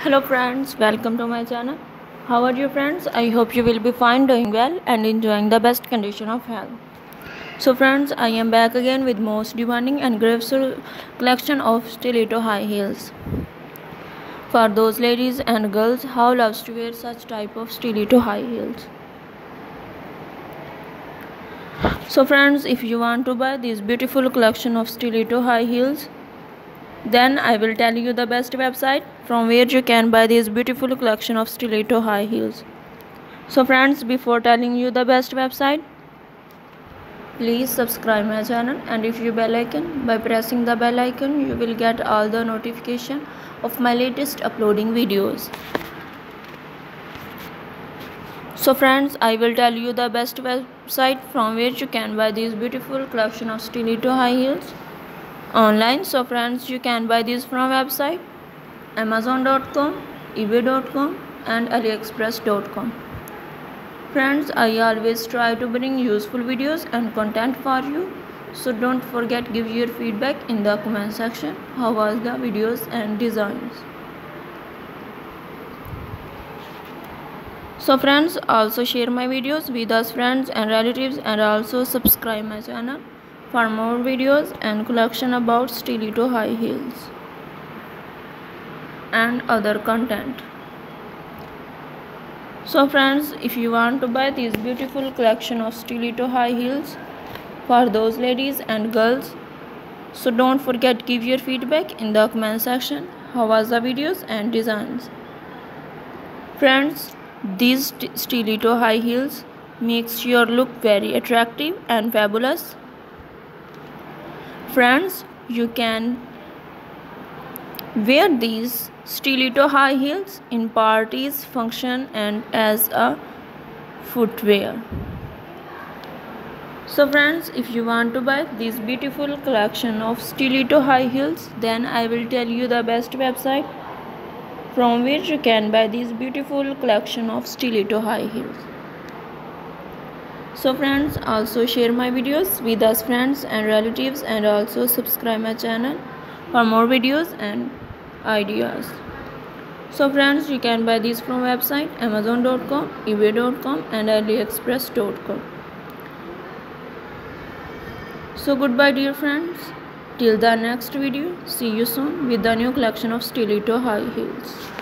Hello friends, welcome to my channel. How are you friends? I hope you will be fine, doing well and enjoying the best condition of health. So friends, I am back again with most demanding and graceful collection of stiletto high heels. For those ladies and girls who loves to wear such type of stiletto high heels. So friends, if you want to buy this beautiful collection of stiletto high heels, then I will tell you the best website from where you can buy this beautiful collection of stiletto high heels. So friends, before telling you the best website, please subscribe my channel and hit the bell icon. By pressing the bell icon, you will get all the notification of my latest uploading videos. So friends, I will tell you the best website from where you can buy this beautiful collection of stiletto high heels online. So friends, you can buy this from website amazon.com, ebay.com and aliexpress.com. Friends, I always try to bring useful videos and content for you, so don't forget give your feedback in the comment section. How was the videos and designs? So friends, also share my videos with us friends and relatives and also subscribe my channel for more videos and collection about stiletto high heels and other content. So friends, if you want to buy this beautiful collection of stiletto high heels for those ladies and girls, so don't forget give your feedback in the comment section. How was the videos and designs? Friends, these stiletto high heels makes your look very attractive and fabulous. Friends, you can wear these stiletto high heels in parties, function and as a footwear. So friends, if you want to buy this beautiful collection of stiletto high heels, then I will tell you the best website from which you can buy this beautiful collection of stiletto high heels. So friends, also share my videos with us friends and relatives and also subscribe my channel for more videos and ideas. So friends, you can buy these from website amazon.com, ebay.com and aliexpress.com. So goodbye dear friends, till the next video. See you soon with the new collection of stiletto high heels.